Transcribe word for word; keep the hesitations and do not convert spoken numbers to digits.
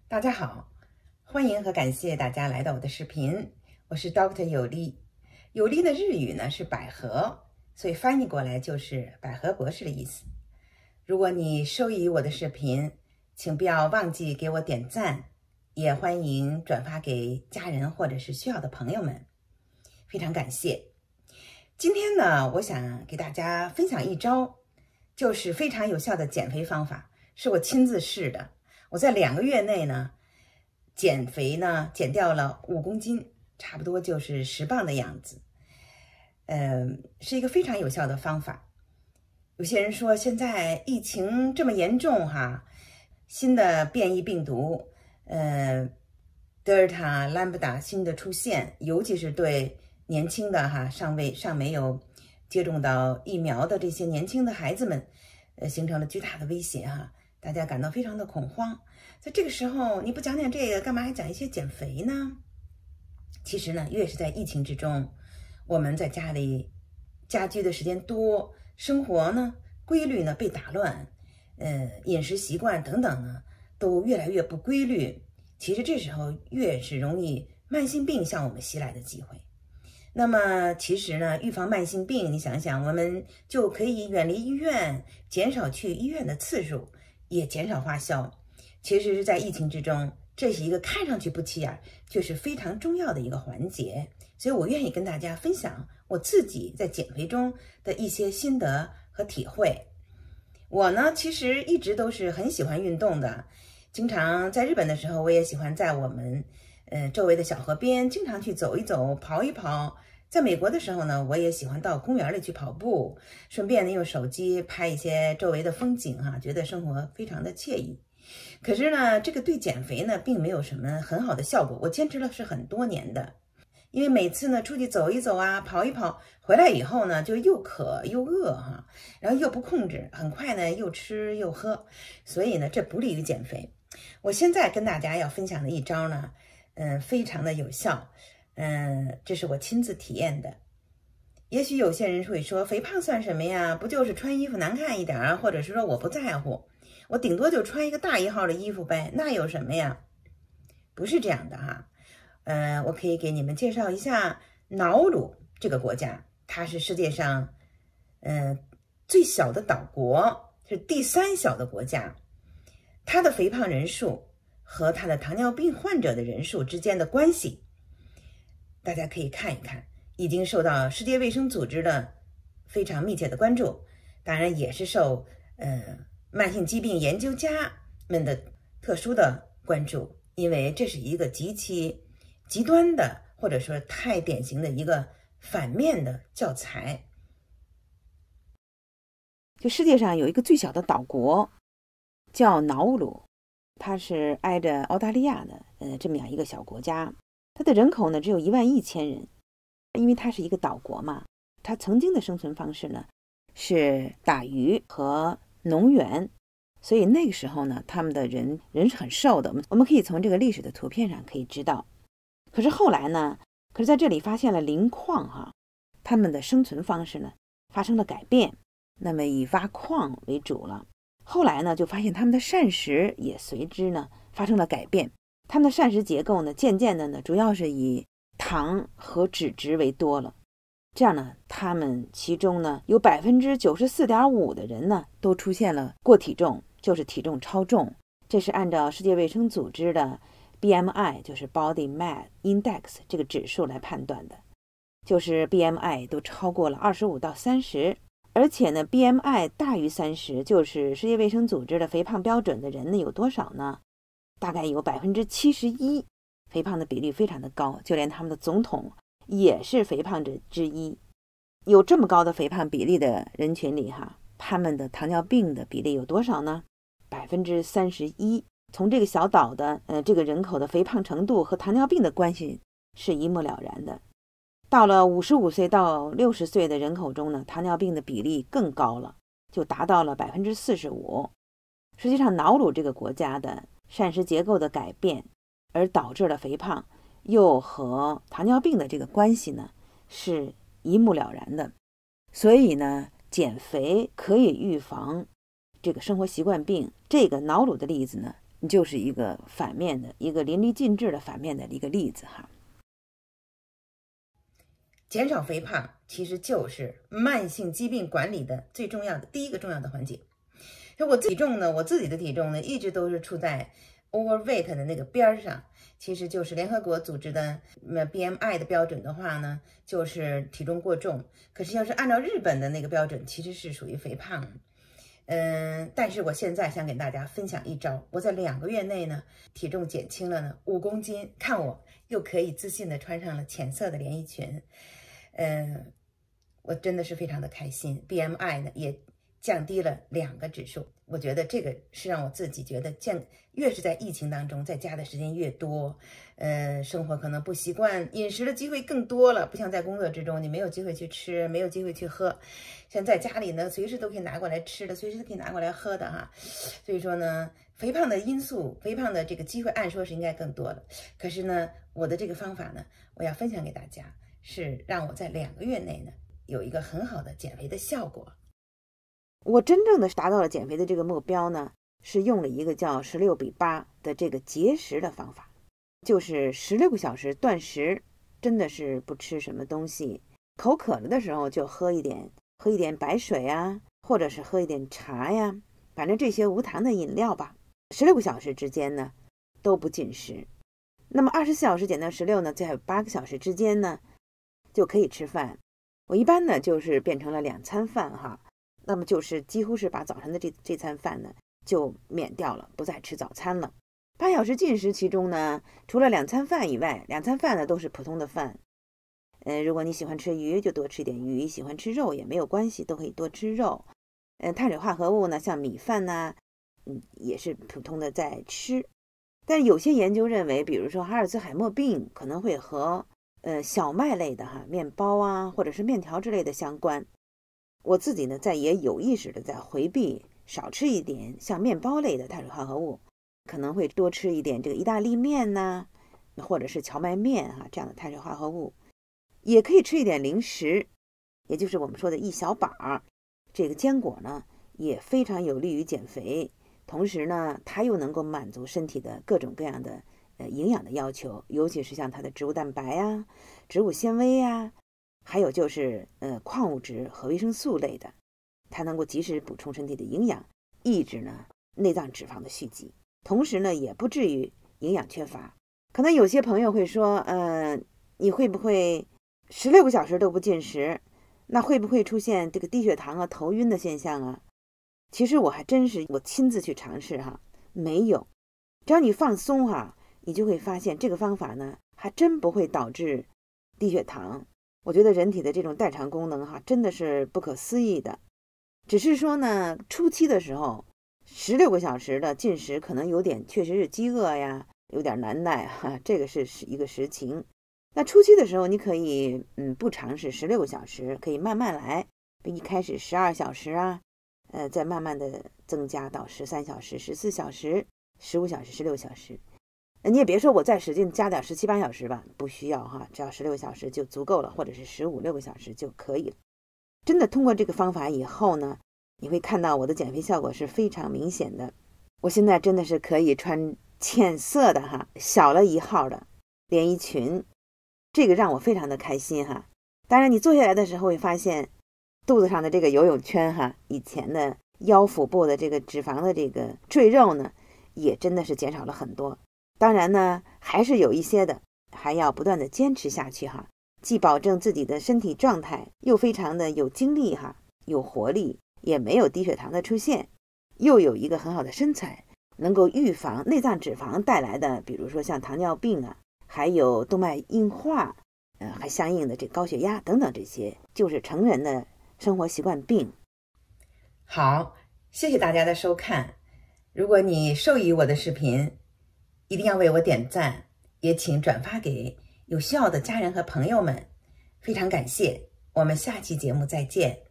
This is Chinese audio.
大家好，欢迎和感谢大家来到我的视频，我是 Doctor 有利。有利的日语呢是百合，所以翻译过来就是百合博士的意思。如果你受益于我的视频，请不要忘记给我点赞，也欢迎转发给家人或者是需要的朋友们，非常感谢。今天呢，我想给大家分享一招，就是非常有效的减肥方法，是我亲自试的。我在两个月内呢，减肥呢减掉了五公斤，差不多就是十磅的样子。呃，是一个非常有效的方法。有些人说现在疫情这么严重哈，新的变异病毒，呃，德尔塔、兰布达新的出现，尤其是对年轻的哈尚未尚没有接种到疫苗的这些年轻的孩子们，呃，形成了巨大的威胁哈。大家感到非常的恐慌，在这个时候你不讲讲这个，干嘛还讲一些减肥呢？其实呢，越是在疫情之中，我们在家里家居的时间多，生活呢规律呢被打乱，呃，饮食习惯等等呢都越来越不规律。其实这时候越是容易慢性病向我们袭来的机会。那么其实呢，预防慢性病，你想想，我们就可以远离医院，减少去医院的次数，也减少花销。其实是在疫情之中，这是一个看上去不起眼，却是非常重要的一个环节。所以我愿意跟大家分享我自己在减肥中的一些心得和体会。我呢，其实一直都是很喜欢运动的，经常在日本的时候，我也喜欢在我们呃周围的小河边经常去走一走，跑一跑。在美国的时候呢，我也喜欢到公园里去跑步，顺便呢用手机拍一些周围的风景哈，觉得生活非常的惬意。可是呢，这个对减肥呢并没有什么很好的效果，我坚持了是很多年的。因为每次呢出去走一走啊，跑一跑，回来以后呢就又渴又饿哈，然后又不控制，很快呢又吃又喝，所以呢这不利于减肥。我现在跟大家要分享的一招呢，嗯，非常的有效。嗯，这是我亲自体验的。也许有些人会说，肥胖算什么呀？不就是穿衣服难看一点啊？或者是说我不在乎，我顶多就穿一个大一号的衣服呗，那有什么呀？不是这样的哈。呃，我可以给你们介绍一下瑙鲁这个国家，它是世界上呃最小的岛国，是第三小的国家。它的肥胖人数和它的糖尿病患者的人数之间的关系，大家可以看一看，已经受到世界卫生组织的非常密切的关注，当然也是受呃慢性疾病研究家们的特殊的关注，因为这是一个极其极端的，或者说太典型的一个反面的教材。就世界上有一个最小的岛国叫瑙鲁，它是挨着澳大利亚的呃这么样一个小国家。它的人口呢只有一万一千人，因为它是一个岛国嘛，它曾经的生存方式呢是打鱼和农园，所以那个时候呢，他们的人人是很瘦的，我们可以从这个历史的图片上可以知道。可是后来呢，可是在这里发现了磷矿哈，他们的生存方式呢发生了改变，那么以挖矿为主了。后来呢，就发现他们的膳食也随之呢发生了改变。他们的膳食结构呢，渐渐的呢，主要是以糖和脂质为多了。这样呢，他们其中呢，有百分之九十四点五的人呢，都出现了过体重，就是体重超重。这是按照世界卫生组织的 B M I， 就是 Body Mass Index 这个指数来判断的，就是 B M I 都超过了二十五到三十，而且呢 ，B M I 大于三十，就是世界卫生组织的肥胖标准的人呢，有多少呢？大概有百分之七十一，肥胖的比例非常的高，就连他们的总统也是肥胖者之一。有这么高的肥胖比例的人群里哈，他们的糖尿病的比例有多少呢？百分之三十一。从这个小岛的呃这个人口的肥胖程度和糖尿病的关系是一目了然的。到了五十五岁到六十岁的人口中呢，糖尿病的比例更高了，就达到了百分之四十五。实际上，瑙鲁这个国家的膳食结构的改变而导致了肥胖，又和糖尿病的这个关系呢是一目了然的。所以呢，减肥可以预防这个生活习惯病。这个瑙鲁的例子呢， 就是一个反面的，一个淋漓尽致的反面的一个例子哈。 减少肥胖其实就是慢性疾病管理的最重要的第一个重要的环节。那我体重呢，我自己的体重呢，一直都是处在 overweight 的那个边上，其实就是联合国组织的 B M I 的标准的话呢，就是体重过重。可是要是按照日本的那个标准，其实是属于肥胖。嗯，但是我现在想给大家分享一招，我在两个月内呢，体重减轻了呢五公斤，看我又可以自信的穿上了浅色的连衣裙。嗯，我真的是非常的开心。B M I 呢也降低了两个指数，我觉得这个是让我自己觉得降，越是在疫情当中，在家的时间越多，呃，生活可能不习惯，饮食的机会更多了，不像在工作之中，你没有机会去吃，没有机会去喝，像在家里呢，随时都可以拿过来吃的，随时都可以拿过来喝的哈。所以说呢，肥胖的因素，肥胖的这个机会，按说是应该更多了。可是呢，我的这个方法呢，我要分享给大家，是让我在两个月内呢，有一个很好的减肥的效果。 我真正的达到了减肥的这个目标呢，是用了一个叫十六比八的这个节食的方法，就是十六个小时断食，真的是不吃什么东西，口渴了的时候就喝一点，喝一点白水啊，或者是喝一点茶呀，反正这些无糖的饮料吧。十六个小时之间呢都不进食，那么二十四小时减到十六呢，在八个小时之间呢就可以吃饭。我一般呢就是变成了两餐饭哈。那么就是几乎是把早晨的这这餐饭呢就免掉了，不再吃早餐了。八小时进食其中呢，除了两餐饭以外，两餐饭呢都是普通的饭。呃，如果你喜欢吃鱼，就多吃点鱼；喜欢吃肉也没有关系，都可以多吃肉。呃，碳水化合物呢，像米饭呐、嗯，也是普通的在吃。但有些研究认为，比如说阿尔兹海默病可能会和呃小麦类的哈面包啊，或者是面条之类的相关。我自己呢，在也有意识的在回避少吃一点像面包类的碳水化合物，可能会多吃一点这个意大利面呐、啊，或者是荞麦面啊这样的碳水化合物，也可以吃一点零食，也就是我们说的一小把。这个坚果呢，也非常有利于减肥，同时呢，它又能够满足身体的各种各样的呃营养的要求，尤其是像它的植物蛋白啊、植物纤维啊。还有就是呃矿物质和维生素类的，它能够及时补充身体的营养，抑制呢内脏脂肪的蓄积，同时呢也不至于营养缺乏。可能有些朋友会说，呃，你会不会十六个小时都不进食？那会不会出现这个低血糖啊、头晕的现象啊？其实我还真是我亲自去尝试哈，没有。只要你放松哈，你就会发现这个方法呢，还真不会导致低血糖。我觉得人体的这种代偿功能哈，真的是不可思议的。只是说呢，初期的时候，十六个小时的进食可能有点，确实是饥饿呀，有点难耐哈，这个是一个实情。那初期的时候，你可以嗯不尝试十六个小时，可以慢慢来，一开始十二小时啊，呃，再慢慢的增加到十三小时、十四小时、十五小时、十六小时。你也别说我再使劲加点十七八小时吧，不需要哈，只要十六个小时就足够了，或者是十五六个小时就可以了。真的通过这个方法以后呢，你会看到我的减肥效果是非常明显的。我现在真的是可以穿浅色的哈，小了一号的连衣裙，这个让我非常的开心哈。当然你坐下来的时候会发现肚子上的这个游泳圈哈，以前的腰腹部的这个脂肪的这个赘肉呢，也真的是减少了很多。当然呢，还是有一些的，还要不断的坚持下去哈，既保证自己的身体状态，又非常的有精力哈，有活力，也没有低血糖的出现，又有一个很好的身材，能够预防内脏脂肪带来的，比如说像糖尿病啊，还有动脉硬化，呃，还相应的这高血压等等，这些就是成人的生活习惯病。 好，谢谢大家的收看。如果你受益于我的视频，一定要为我点赞，也请转发给有需要的家人和朋友们。非常感谢，我们下期节目再见。